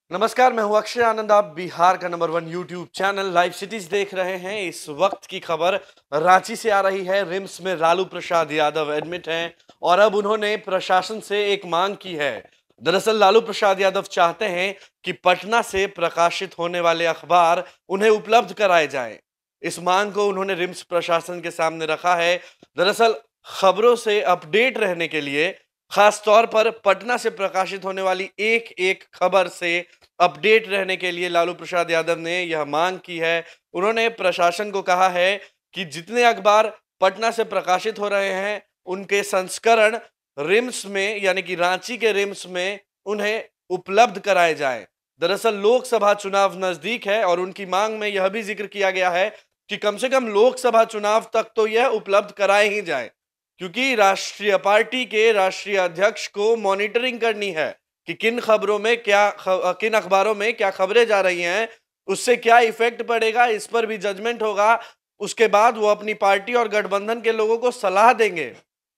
नमस्कार, मैं हूं अक्षय आनंद। आप बिहार का number 1 YouTube channel Live Cities देख रहे हैं। इस वक्त की खबर रांची से आ रही है। रिम्स में लालू प्रसाद यादव एडमिट हैं और अब उन्होंने प्रशासन से एक मांग की है। दरअसल लालू प्रसाद यादव चाहते हैं कि पटना से प्रकाशित होने वाले अखबार उन्हें उपलब्ध कराए जाएं। इस मांग को उन्होंने रिम्स प्रशासन के सामने रखा है। दरअसल खबरों से अपडेट रहने के लिए खास तौर पर पटना से प्रकाशित होने वाली एक एक खबर से अपडेट रहने के लिए लालू प्रसाद यादव ने यह मांग की है। उन्होंने प्रशासन को कहा है कि जितने अखबार पटना से प्रकाशित हो रहे हैं, उनके संस्करण रिम्स में यानी कि रांची के रिम्स में उन्हें उपलब्ध कराए जाएं। दरअसल लोकसभा चुनाव नजदीक है और उनकी मांग में यह भी जिक्र किया गया है कि कम से कम लोकसभा चुनाव तक तो यह उपलब्ध कराए ही जाएं, क्योंकि राष्ट्रीय पार्टी के राष्ट्रीय अध्यक्ष को मॉनिटरिंग करनी है कि किन खबरों में किन अखबारों में क्या खबरें जा रही हैं, उससे क्या इफेक्ट पड़ेगा, इस पर भी जजमेंट होगा। उसके बाद वो अपनी पार्टी और गठबंधन के लोगों को सलाह देंगे।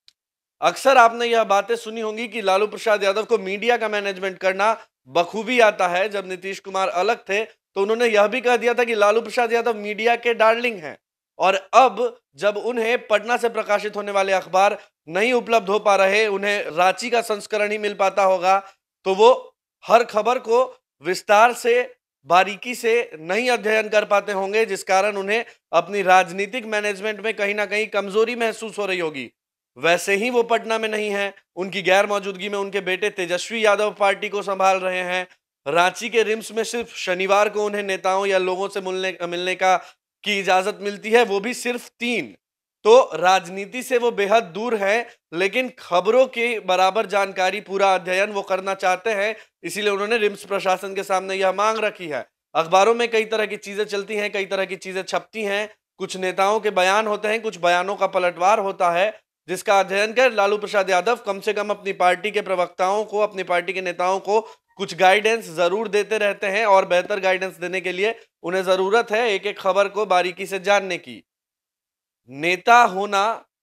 अक्सर आपने यह बातें सुनी होंगी कि लालू प्रसाद यादव को मीडिया का मैनेजमेंट करना बखूबी आता है। जब नीतीश कुमार अलग थे तो उन्होंने यह भी कह दिया था कि लालू प्रसाद यादव मीडिया के डार्लिंग हैं। और अब जब उन्हें पटना से प्रकाशित होने वाले अखबार नहीं उपलब्ध हो पा रहे, उन्हें रांची का संस्करण ही मिल पाता होगा, तो वो हर खबर को विस्तार से बारीकी से नहीं अध्ययन कर पाते होंगे, जिस कारण उन्हें अपनी राजनीतिक मैनेजमेंट में कहीं ना कहीं कमजोरी महसूस हो रही होगी। वैसे ही वो पटना में नहीं है। उनकी गैर मौजूदगी में उनके बेटे तेजस्वी यादव पार्टी को संभाल रहे हैं। रांची के रिम्स में सिर्फ शनिवार को उन्हें नेताओं या लोगों से मिलने मिलने का की इजाजत मिलती है, वो भी सिर्फ 3। तो राजनीति से वो बेहद दूर है, लेकिन खबरों के बराबर जानकारी पूरा अध्ययन वो करना चाहते हैं। इसीलिए उन्होंने रिम्स प्रशासन के सामने यह मांग रखी है। अखबारों में कई तरह की चीजें चलती हैं, कई तरह की चीजें छपती हैं। कुछ नेताओं के बयान होते हैं, कुछ बयानों का पलटवार होता है, जिसका अध्ययन कर लालू प्रसाद यादव कम से कम अपनी पार्टी के प्रवक्ताओं को, अपनी पार्टी के नेताओं को कुछ गाइडेंस जरूर देते रहते हैं। और बेहतर गाइडेंस देने के लिए उन्हें जरूरत है एक एक खबर को बारीकी से जानने की। नेता होना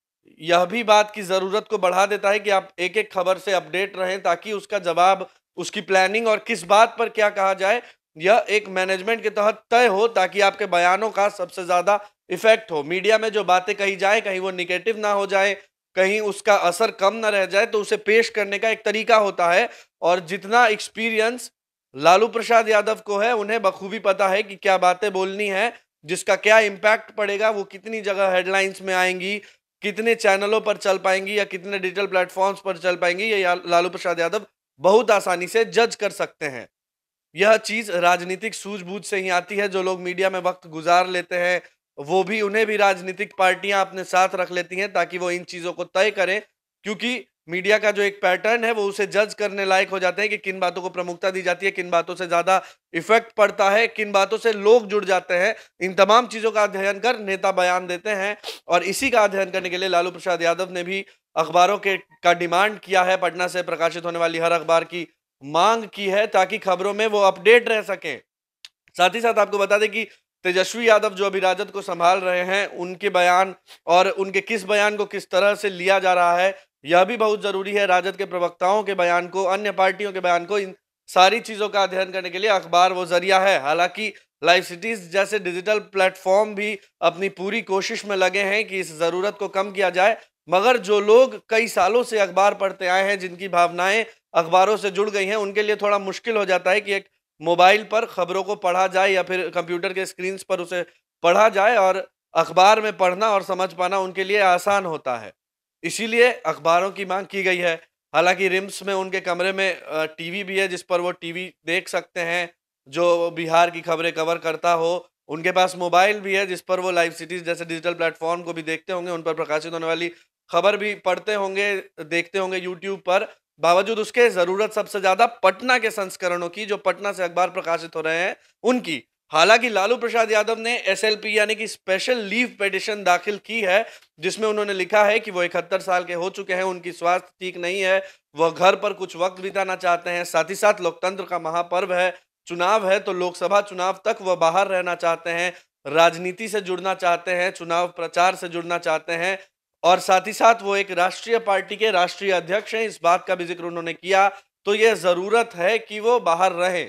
यह भी बात की जरूरत को बढ़ा देता है कि आप एक एक खबर से अपडेट रहें, ताकि उसका जवाब, उसकी प्लानिंग और किस बात पर क्या कहा जाए, यह एक मैनेजमेंट के तहत तय हो, ताकि आपके बयानों का सबसे ज्यादा इफेक्ट हो। मीडिया में जो बातें कही जाए, कहीं वो निगेटिव ना हो जाए, कहीं उसका असर कम ना रह जाए, तो उसे पेश करने का एक तरीका होता है। और जितना एक्सपीरियंस लालू प्रसाद यादव को है, उन्हें बखूबी पता है कि क्या बातें बोलनी है, जिसका क्या इम्पैक्ट पड़ेगा, वो कितनी जगह हेडलाइंस में आएंगी, कितने चैनलों पर चल पाएंगी या कितने डिजिटल प्लेटफॉर्म्स पर चल पाएंगी, ये लालू प्रसाद यादव बहुत आसानी से जज कर सकते हैं। यह चीज राजनीतिक सूझबूझ से ही आती है। जो लोग मीडिया में वक्त गुजार लेते हैं, वो भी, उन्हें भी राजनीतिक पार्टियां अपने साथ रख लेती हैं, ताकि वो इन चीजों को तय करें। क्योंकि मीडिया का जो एक पैटर्न है, वो उसे जज करने लायक हो जाते हैं कि किन बातों को प्रमुखता दी जाती है, किन बातों से ज्यादा इफेक्ट पड़ता है, किन बातों से लोग जुड़ जाते हैं। इन तमाम चीजों का अध्ययन कर नेता बयान देते हैं। और इसी का अध्ययन करने के लिए लालू प्रसाद यादव ने भी अखबारों के का डिमांड किया है। पटना से प्रकाशित होने वाली हर अखबार की मांग की है, ताकि खबरों में वो अपडेट रह सकें। साथ ही साथ आपको बता दें कि तेजस्वी यादव जो अभी राजद को संभाल रहे हैं, उनके बयान और उनके किस बयान को किस तरह से लिया जा रहा है, यह भी बहुत जरूरी है। राजद के प्रवक्ताओं के बयान को, अन्य पार्टियों के बयान को, इन सारी चीजों का अध्ययन करने के लिए अखबार वो जरिया है। हालांकि लाइव सिटीज जैसे डिजिटल प्लेटफॉर्म भी अपनी पूरी कोशिश में लगे हैं कि इस जरूरत को कम किया जाए। मगर जो लोग कई सालों से अखबार पढ़ते आए हैं, जिनकी भावनाएं अखबारों से जुड़ गई हैं, उनके लिए थोड़ा मुश्किल हो जाता है कि एक मोबाइल पर खबरों को पढ़ा जाए या फिर कंप्यूटर के स्क्रीन पर उसे पढ़ा जाए, और अखबार में पढ़ना और समझ पाना उनके लिए आसान होता है। इसीलिए अखबारों की मांग की गई है। हालांकि रिम्स में उनके कमरे में टीवी भी है, जिस पर वो टीवी देख सकते हैं जो बिहार की खबरें कवर करता हो। उनके पास मोबाइल भी है, जिस पर वो लाइव सिटीज जैसे डिजिटल प्लेटफॉर्म को भी देखते होंगे, उन पर प्रकाशित होने वाली खबर भी पढ़ते होंगे, देखते होंगे यूट्यूब पर। बावजूद उसके जरूरत सबसे ज्यादा पटना के संस्करणों की, जो पटना से अखबार प्रकाशित हो रहे हैं, उनकी। हालांकि लालू प्रसाद यादव ने एसएलपी यानी कि स्पेशल लीव पिटीशन दाखिल की है, जिसमें उन्होंने लिखा है कि वो 71 साल के हो चुके हैं, उनकी स्वास्थ्य ठीक नहीं है, वह घर पर कुछ वक्त बिताना चाहते हैं। साथ ही साथ लोकतंत्र का महापर्व है, चुनाव है, तो लोकसभा चुनाव तक वह बाहर रहना चाहते हैं, राजनीति से जुड़ना चाहते हैं, चुनाव प्रचार से जुड़ना चाहते हैं। और साथ ही साथ वो एक राष्ट्रीय पार्टी के राष्ट्रीय अध्यक्ष हैं, इस बात का भी जिक्र उन्होंने किया। तो यह जरूरत है कि वो बाहर रहें।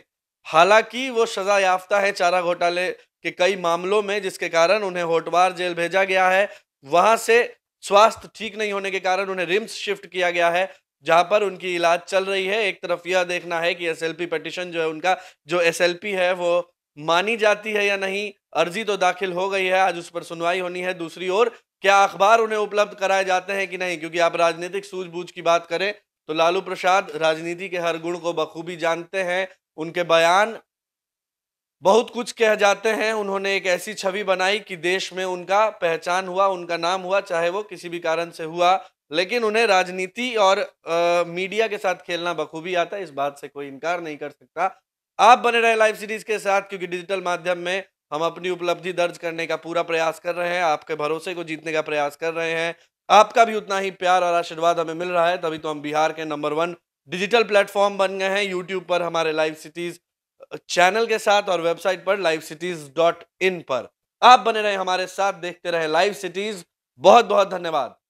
हालांकि वो सजा याफ्ता है चारा घोटाले के कई मामलों में, जिसके कारण उन्हें होटवार जेल भेजा गया है। वहां से स्वास्थ्य ठीक नहीं होने के कारण उन्हें रिम्स शिफ्ट किया गया है, जहां पर उनकी इलाज चल रही है। एक तरफ यह देखना है कि एसएलपी पिटीशन जो है उनका, जो एसएलपी है वो मानी जाती है या नहीं। अर्जी तो दाखिल हो गई है, आज उस पर सुनवाई होनी है। दूसरी ओर क्या अखबार उन्हें उपलब्ध कराए जाते हैं कि नहीं, क्योंकि आप राजनीतिक सूझबूझ की बात करें तो लालू प्रसाद राजनीति के हर गुण को बखूबी जानते हैं। उनके बयान बहुत कुछ कह जाते हैं। उन्होंने एक ऐसी छवि बनाई कि देश में उनका पहचान हुआ, उनका नाम हुआ, चाहे वो किसी भी कारण से हुआ। लेकिन उन्हें राजनीति और मीडिया के साथ खेलना बखूबी आता है, इस बात से कोई इनकार नहीं कर सकता। आप बने रहे लाइव सीरीज के साथ, क्योंकि डिजिटल माध्यम में हम अपनी उपलब्धि दर्ज करने का पूरा प्रयास कर रहे हैं, आपके भरोसे को जीतने का प्रयास कर रहे हैं। आपका भी उतना ही प्यार और आशीर्वाद हमें मिल रहा है, तभी तो हम बिहार के नंबर 1 डिजिटल प्लेटफॉर्म बन गए हैं। यूट्यूब पर हमारे लाइव सिटीज चैनल के साथ और वेबसाइट पर livecities.in पर। आप बने रहे हमारे साथ, देखते रहे लाइव सिटीज। बहुत बहुत धन्यवाद।